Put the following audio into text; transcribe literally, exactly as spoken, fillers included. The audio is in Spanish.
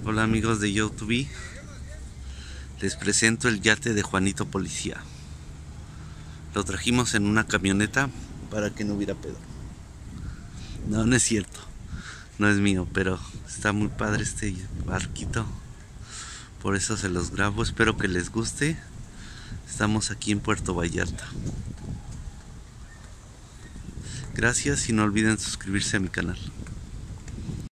Hola amigos de YouTube, les presento el yate de Juanito Policía. Lo trajimos en una camioneta para que no hubiera pedo. No, no es cierto, no es mío, pero está muy padre este barquito. Por eso se los grabo, espero que les guste. Estamos aquí en Puerto Vallarta. Gracias y no olviden suscribirse a mi canal.